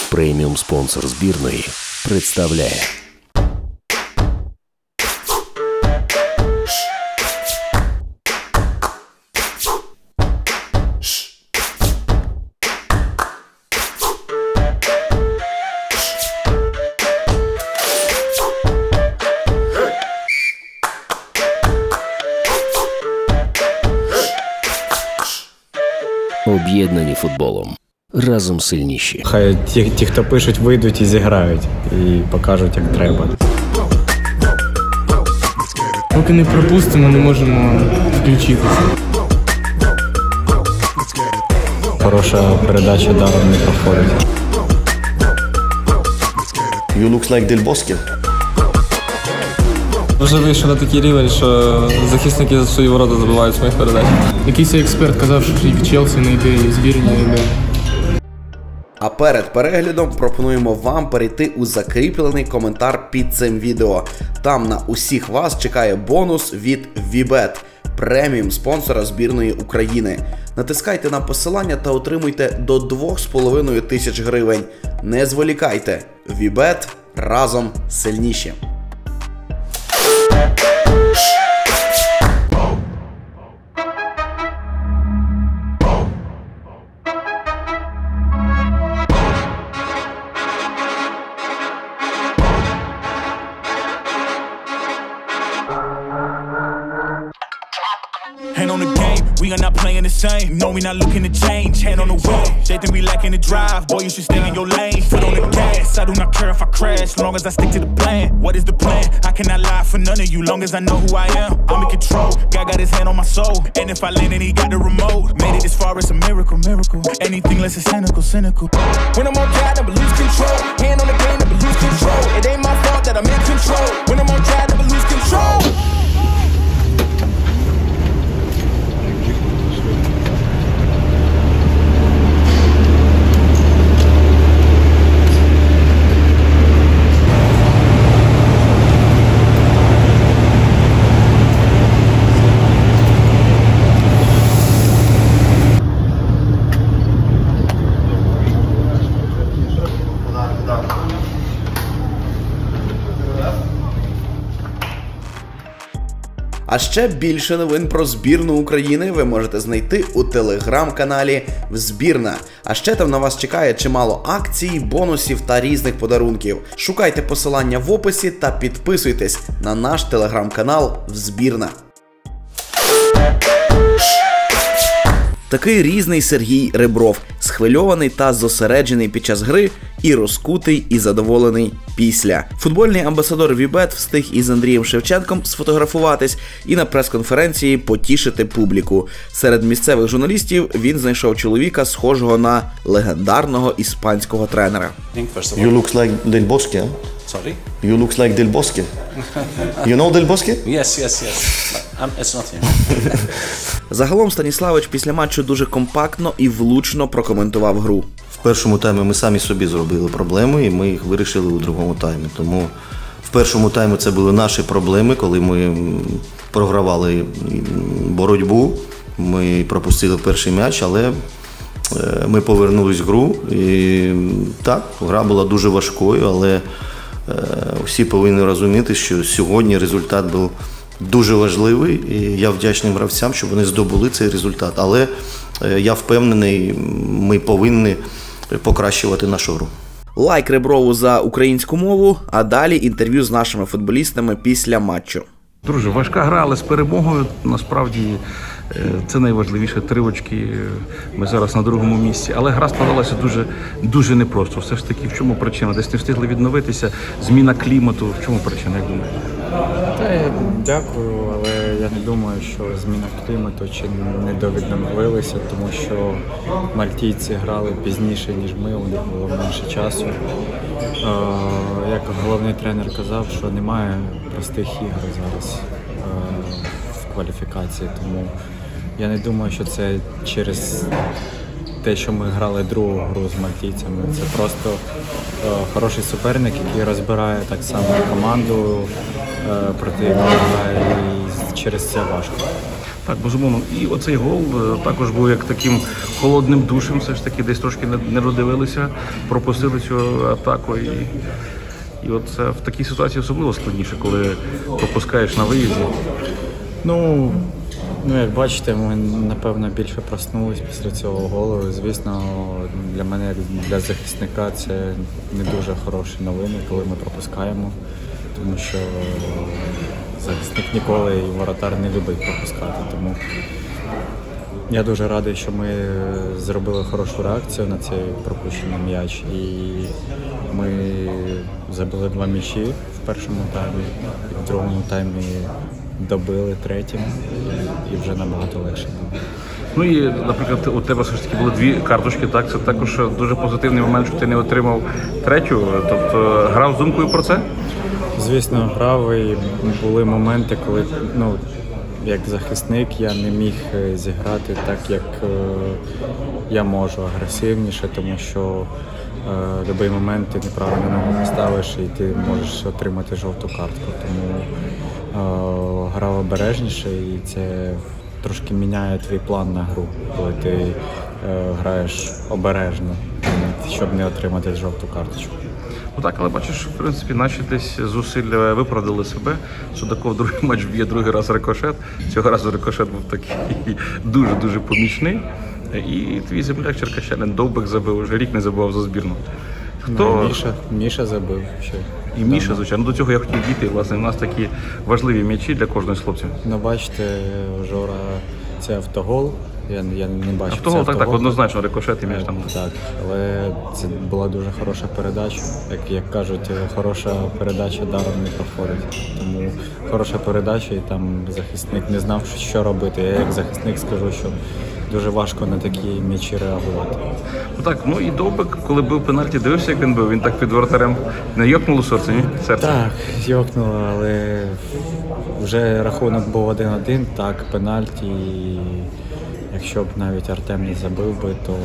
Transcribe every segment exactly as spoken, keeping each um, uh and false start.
Преміум-спонсор збірної представляє. Об'єднані футболом. Разом сильніші. Хай ті, ті, хто пишуть, вийдуть і зіграють. І покажуть, як треба. Поки не пропустимо, не можемо включитися. Хороша передача даром не проходить. You look like Del Bosque. Вже вийшов на такий рівень, що захисники за свої ворота забивають своїх передач. Якийсь експерт казав, що і в Челсі не йде, і в збірні не йде. А перед переглядом пропонуємо вам перейти у закріплений коментар під цим відео. Там на усіх вас чекає бонус від Вібет, преміум-спонсора збірної України. Натискайте на посилання та отримуйте до двох з половиною тисяч гривень. Не зволікайте. Вібет – разом сильніші. Hand on the game, we are not playing the same. No, we not looking to change. Hand on the wheel, they think we lacking the drive. Boy, you should stay in your lane. Foot on the gas, I do not care if I crash, long as I stick to the plan. What is the plan? I cannot lie for none of you, long as I know who I am. I'm in control, God got his hand on my soul. And if I land and he got the remote, made it this far, it's a miracle, miracle. Anything less is cynical, cynical. When I'm on God, I lose control. Hand on the game, I lose control. It ain't my fault that I'm in control. When I'm on God, I lose control. А ще більше новин про збірну України ви можете знайти у телеграм-каналі «Взбірна». А ще там на вас чекає чимало акцій, бонусів та різних подарунків. Шукайте посилання в описі та підписуйтесь на наш телеграм-канал «Взбірна». Такий різний Сергій Ребров, схвильований та зосереджений під час гри і розкутий і задоволений після. Футбольний амбасадор Вібет встиг із Андрієм Шевченком сфотографуватись і на прес-конференції потішити публіку. Серед місцевих журналістів він знайшов чоловіка, схожого на легендарного іспанського тренера. You look like Del Bosque. Sorry? You look like Del Bosque. You know Del Bosque? Yes, yes, yes. I'm, it's not him. Загалом Станіславич після матчу дуже компактно і влучно прокоментував гру. В першому таймі ми самі собі зробили проблеми, і ми їх вирішили у другому таймі. Тому в першому таймі це були наші проблеми, коли ми програвали боротьбу. Ми пропустили перший м'яч, але ми повернулись в гру. І так, гра була дуже важкою, але всі повинні розуміти, що сьогодні результат був дуже важливий, і я вдячний гравцям, що вони здобули цей результат. Але я впевнений, ми повинні покращувати нашу гру. Лайк Реброву за українську мову, а далі інтерв'ю з нашими футболістами після матчу. Друже, важка гра, але з перемогою, насправді, це найважливіше. Три очки, ми зараз на другому місці. Але гра складалася дуже, дуже непросто. Все ж таки, в чому причина? Десь не встигли відновитися, зміна клімату. В чому причина, як думаєш? Та я дякую, але я не думаю, що зміна клімату чи не довідновилися, тому що мальтійці грали пізніше, ніж ми, у них було менше часу. Як головний тренер казав, що немає простих ігор зараз в кваліфікації, тому я не думаю, що це через те, що ми грали другу гру з мальтійцями. Це просто хороший суперник, який розбирає так само команду, проти якого грає, і через це важко. Так, безумовно. І оцей гол е, також був як таким холодним душем, все ж таки десь трошки не, не додивилися, пропустили цю атаку. І, і от це в такій ситуації особливо складніше, коли пропускаєш на виїзді. Ну, ну, як бачите, ми, напевно, більше проснулись після цього голу. Звісно, для мене, як для захисника, це не дуже хороші новини, коли ми пропускаємо, тому що захисник ніколи і воротар не любить пропускати. Тому я дуже радий, що ми зробили хорошу реакцію на цей пропущений м'яч. І ми забили два м'ячі в першому таймі, і в другому таймі добили третім, і вже набагато легше було. Ну і, наприклад, у тебе все ж таки були дві карточки, так? Це також дуже позитивний момент, що ти не отримав третю. Тобто грав з думкою про це? Звісно, грав, і були моменти, коли, ну, як захисник я не міг зіграти так, як е, я можу, агресивніше, тому що е, в будь-який момент ти неправильно ногу поставиш і ти можеш отримати жовту картку. Тому е, грав обережніше, і це трошки міняє твій план на гру, коли ти е, граєш обережно, щоб не отримати жовту карточку. Ну так, але бачиш, в принципі, наші десь зусилля виправдали себе. Судаков другий матч б'є другий раз рикошет. Цього разу рикошет був такий дуже-дуже помічний. І твій земляк черкащанин Довбик забив, вже рік не забував за збірну. Хто... Ну, Міша, Міша забив ще. І Міша, звичайно. До цього я хотів дійти. Власне, у нас такі важливі м'ячі для кожного з хлопців. Ну, бачите, Жора, це автогол. Я, я не бачив. Автогол, так, так, однозначно, рикошет і м'яч там. Так, але це була дуже хороша передача. Як, як кажуть, хороша передача даром не проходить. Тому хороша передача, і там захисник не знав, що робити. Я як захисник скажу, що дуже важко на такі м'ячі реагувати. Ну так, ну і Довбик, коли бив пенальті, дивився, як він бив, він так під воротарем не йокнуло серце, ні? Серце. Так, йокнуло, але вже рахунок був один-один, так, пенальті. Якщо б навіть Артем не забив би, то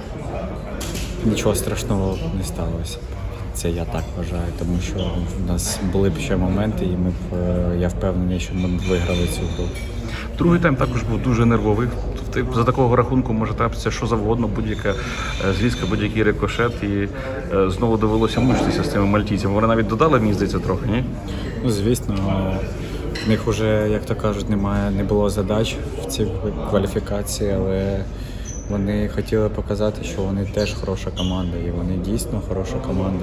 нічого страшного не сталося. Це я так вважаю, тому що в нас були б ще моменти, і ми б, я впевнений, що ми б виграли цю гру. Другий тайм також був дуже нервовий. Тобто за такого рахунку може трапитися що завгодно, будь-яка зрізка, будь-який рикошет. І е, знову довелося мучитися з цими мальтійцями. Вони навіть додали, мені здається, трохи, ні? Ну, звісно, в них вже, як то кажуть, немає, не було задач в цій кваліфікації, але вони хотіли показати, що вони теж хороша команда, і вони дійсно хороша команда,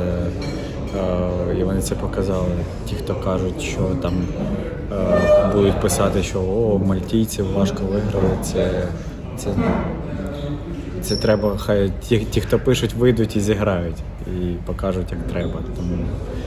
і вони це показали. Ті, хто кажуть, що там будуть писати, що о, мальтійців важко виграли, це, це, це треба, хай ті, ті, хто пишуть, вийдуть і зіграють, і покажуть, як треба. Тому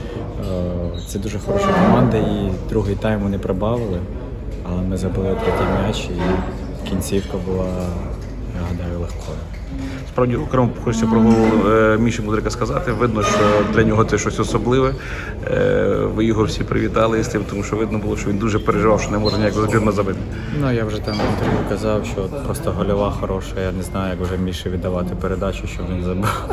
це дуже хороша команда, і другий тайм вони прибавили, але ми забили третій м'яч, і кінцівка була, я гадаю, легкою. Справді, окремо хочеться про гол Міші Мудрика сказати. Видно, що для нього це щось особливе. Ви його всі привітали з тим, тому що видно було, що він дуже переживав, що не може ніяк збірна забити. Ну, я вже там в інтерв'ю казав, що просто гольова хороша. Я не знаю, як вже Міші віддавати передачу, щоб він забив.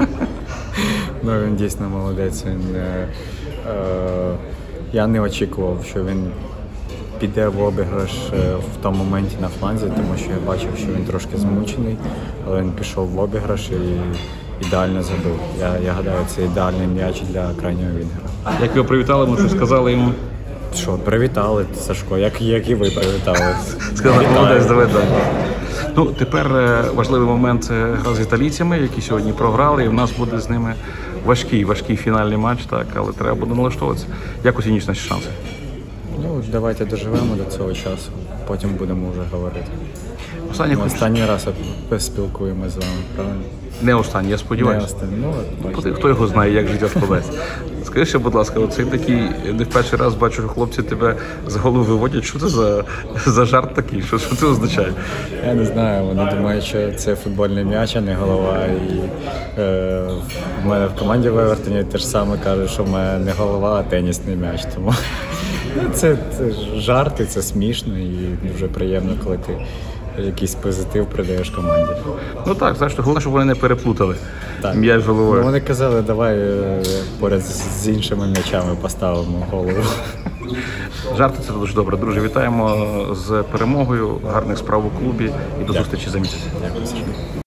Ну, він дійсно молодець. Він, е, е, я не очікував, що він піде в обіграш в тому моменті на фланзі, тому що я бачив, що він трошки змучений, але він пішов в обіграш і ідеально забив. Я, я гадаю, це ідеальний м'яч для крайнього вінгера. Як його привітали, ми щось сказали йому? Що, привітали, Сашко, як, як і ви привітали. Сказали, молодець, давай далі. Ну, тепер важливий момент – це гра з італійцями, які сьогодні програли, і в нас буде з ними важкий, важкий фінальний матч, так, але треба буде налаштовуватися. Як оцінюєш наші шанси? Ну, давайте доживемо до цього часу, потім будемо вже говорити. Останній, Ми останній раз спілкуємося з вами, правильно? Не останній, я сподіваюся. Не останній, ну, от, хто його знає, як життя складається. Скажи ще, будь ласка, оцей такий, не в перший раз бачу, що хлопці тебе з голови виводять. Що це за, за жарт такий? Що, що це означає? Я не знаю, вони думають, що це футбольний м'яч, а не голова. І е, в мене в команді в Евертоні теж саме кажуть, що в мене не голова, а тенісний м'яч. Тому це, це жарти, це смішно і дуже приємно, коли ти якийсь позитив придаєш команді. Ну так, знаєш, головне, щоб вони не переплутали Так. м'яч головою. Ну, вони казали, давай е, поряд з з іншими м'ячами поставимо голову. Жарти – це дуже добре. Друже, вітаємо з перемогою, гарних справ у клубі і до зустрічі за місяць. Дякую, Сашко.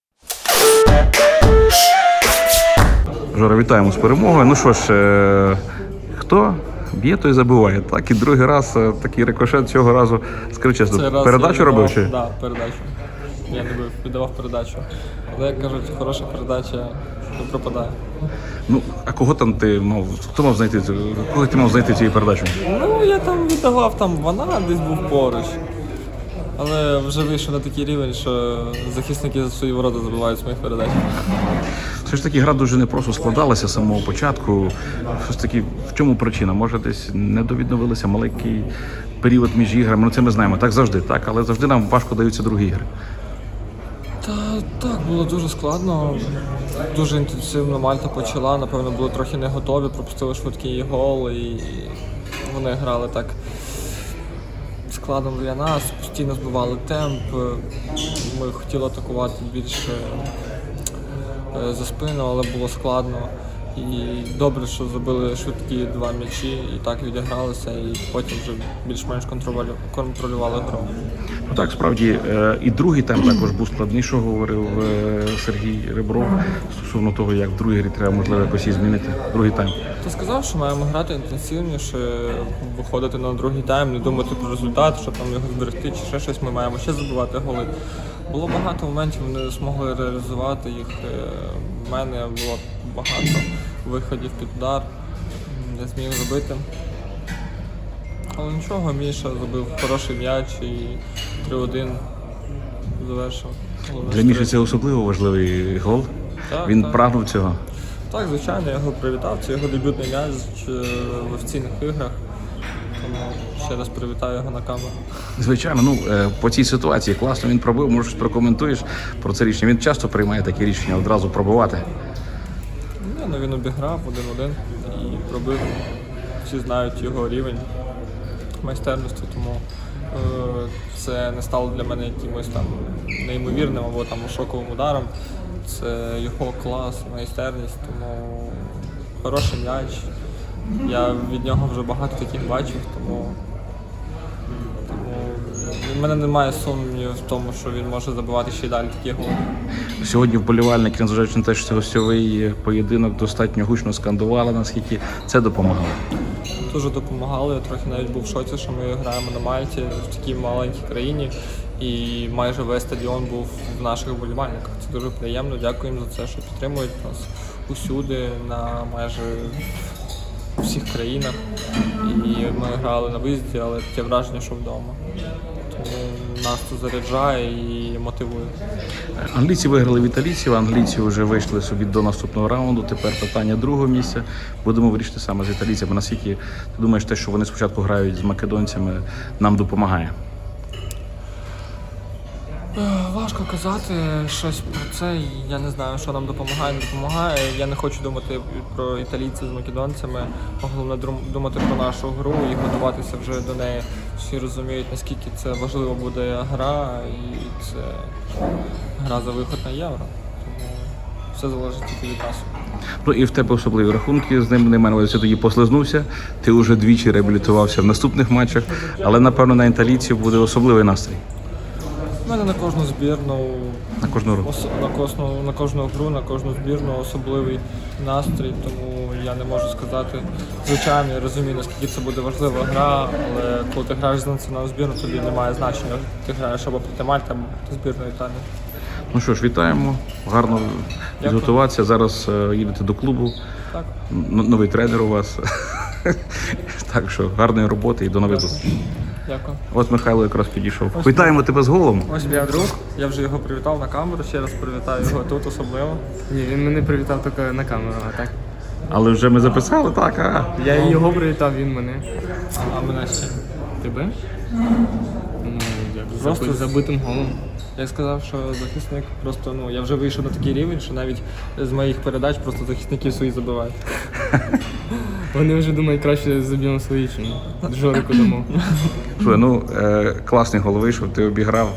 Жора, вітаємо з перемогою. Ну що ж, е, хто б'є, той забиває. Так, і другий раз е, такий рикошет цього разу, скажи чесно, передачу робив чи? Так, да, передачу. Я не бив, віддавав передачу. Але, як кажуть, хороша передача не пропадає. Ну, а кого там ти мав, хто мав знайти, цю- кого ти мав знайти цією передачею? Ну, я там віддавав, там вона десь був поруч. Але вже вийшов на такий рівень, що захисники за свої ворота забивають з моїх передач. Все ж таки гра дуже непросто складалася з самого початку. Все ж таки, в чому причина? Може, десь недовідновилися маленький період між іграми. Ну це ми знаємо, так завжди, так, але завжди нам важко даються другі ігри. Та так, було дуже складно. Дуже інтенсивно Мальта почала, напевно, були трохи не готові, пропустили швидкий гол і вони грали так складно для нас, постійно збивали темп. Ми хотіли атакувати більше е, за спину, але було складно. І добре, що забили швидкі два м'ячі і так відігралися, і потім вже більш-менш контролювали, контролювали гру. Ну так, справді, е, і другий тайм також був складний, що говорив е, Сергій Ребров стосовно того, як в другій грі треба, можливо, якось і змінити другий тайм. Ти сказав, що маємо грати інтенсивніше, виходити на другий тайм, не думати про результат, що там його зберегти чи ще щось, ми маємо ще забивати голи. Було багато моментів, не змогли реалізувати їх. У мене було багато виходів під удар, не зміг забити. Але нічого, Міша забив хороший м'яч і три один завершив. Для Міші це особливо важливий гол. Так, Він так. прагнув цього. Так, звичайно, я його привітав. Це його дебютний м'яч в офіційних іграх. Тому ще раз привітаю його на камеру. Звичайно, ну е, по цій ситуації класно він пробив, може щось прокоментуєш про це рішення. Він часто приймає такі рішення одразу пробивати. Ні, ну він обіграв один-один і пробив. Всі знають його рівень майстерності, тому е, це не стало для мене якимось там неймовірним або там шоковим ударом. Це його клас, майстерність, тому хороший м'яч. Я від нього вже багато таких бачив, тому, тому в мене немає сумнівів в тому, що він може забивати ще й далі такі голи. Сьогодні вболівальники, незважаючи на те, що це гостьовий поєдинок, достатньо гучно скандували, наскільки це допомагало. Дуже допомагали, я трохи навіть був в шоці, що ми граємо на Мальті, в такій маленькій країні, і майже весь стадіон був в наших вболівальниках. Це дуже приємно, дякую їм за це, що підтримують нас усюди, на майже всіх країнах. І ми грали на виїзді, але таке враження, що вдома. Тому нас тут заряджає і мотивує. Англійці виграли в італійців, англійці вже вийшли собі до наступного раунду. Тепер питання другого місця. Будемо вирішити саме з італійцями. Наскільки ти думаєш, те, що вони спочатку грають з македонцями, нам допомагає? Важко казати щось про це. Я не знаю, що нам допомагає, не допомагає. Я не хочу думати про італійців з македонцями. Головне думати про нашу гру і готуватися вже до неї. Всі розуміють, наскільки це важливо буде гра, і це гра за виход на євро. Тому все залежить тільки від нас. Ну і в тебе особливі рахунки з ним, не мене, ти тоді послизнувся, ти вже двічі реабілітувався в наступних матчах, але напевно на італійців буде особливий настрій. У мене на кожну збірну, На кожну гру. на кожну, на кожну гру, на кожну збірну особливий настрій, тому я не можу сказати. Звичайно, я розумію, наскільки це буде важлива гра, але коли ти граєш за національну збірну, тобі немає значення. Ти граєш або проти Мальти, або проти збірної Італії. Ну що ж, вітаємо, гарно підготуватися. Зараз е, їдете до клубу, Так. Н- новий тренер у вас. Так що гарної роботи і до нових зустрічей. Дякую. От Михайло якраз підійшов. Вітаємо тебе з голом. Ось мій друг, я вже його привітав на камеру, ще раз привітаю його тут особливо. Ні, він мене привітав тільки на камеру, а так. Але вже ми записали, так? А? Я і його привітав, він мене. А мене ще. Тебе? Ну, як Просто заби- забитим голом. Я сказав, що захисник просто, ну, я вже вийшов на такий рівень, що навіть з моїх передач просто захисників свої забивають. Вони вже думають, краще заб'ємо свої, чим Жорику дамо. Слухай, ну е, класний гол вийшов, ти обіграв.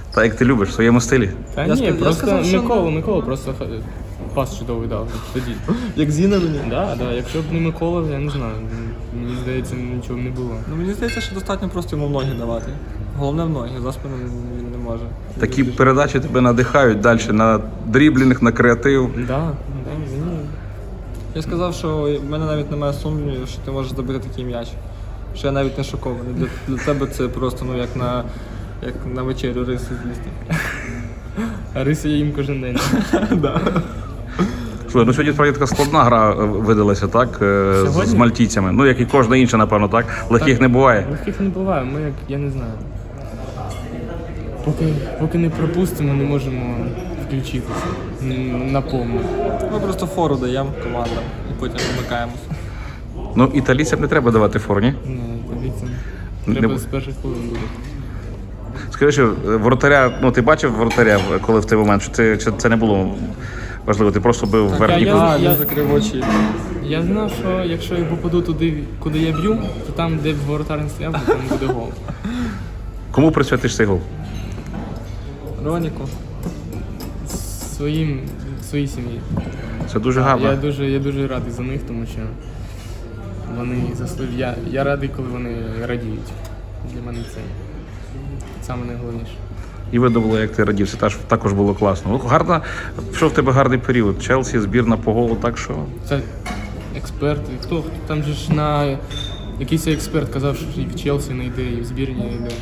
Так як ти любиш, в своєму стилі. Та Я ні, ска- я просто сказав, що Микола, Микола просто х- пас чудовий дав тоді. Як Зіна мені? Да, да, якщо б не Микола, я не знаю, мені здається, нічого б не було. Ну мені здається, що достатньо просто йому в ноги давати. Головне в ноги, за спину він не може. Такі передачі тебе надихають далі на дріблінг, на креатив. Да, да, мені. Я сказав, що в мене навіть немає сумнівів, що ти можеш забити такий м'яч. Що я навіть не шокований. Для, для тебе це просто ну, як на, як на вечерю риси з'їсти. А риси я їм кожен день. Слухай, ну сьогодні справді така складна гра е, видалася, так? е, з- З Сьогодні? мальтійцями. Ну, як і кожна інша, напевно, так? Легких не буває. Легких не буває, ми як, я не знаю. Поки, поки не пропустимо, не можемо включитися м, на повну. Ми просто фору даємо командам і потім вимикаємося. Ну, італійцям не треба давати фор, ні? Не, дивіться, Не треба бу- з перших хвилин буде. Скажи, що е, воротаря, ну ти бачив воротаря, коли в той момент, що, ти, що це не було важливо, ти просто бив Так, верхній я- кут? А, я- він закрив очі. Я знав, що якщо я попаду туди, куди я б'ю, то там, де б воротар не стояв, то там буде гол. Кому присвятиш цей гол? Роніку. Своїм, своїй сім'ї. Це дуже гарно. Я дуже, я дуже радий за них, тому що вони заслужили. Я, я радий, коли вони радіють. Для мене це саме найголовніше. І видно було, як ти радів, це теж- також було класно. Ну, гарна, пішов в тебе гарний період. Челсі, збірна по голу, так що... Це експерти. Хто? Там же ж на якийсь експерт казав, що і в Челсі не йде, і в збірні не йде.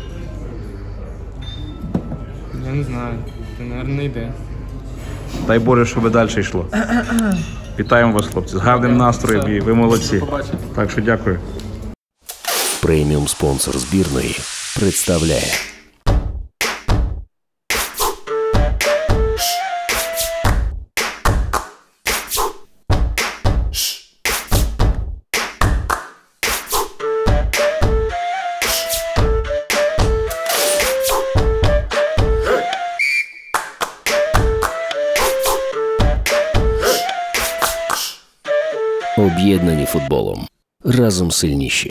Я не знаю. Це, мабуть, не йде. Дай Боже, щоб далі йшло. Вітаємо вас, хлопці, з гарним настроєм і ви молодці. Побачимо. Так що дякую. Преміум спонсор збірної представляє. Об'єднані футболом. Разом сильніші.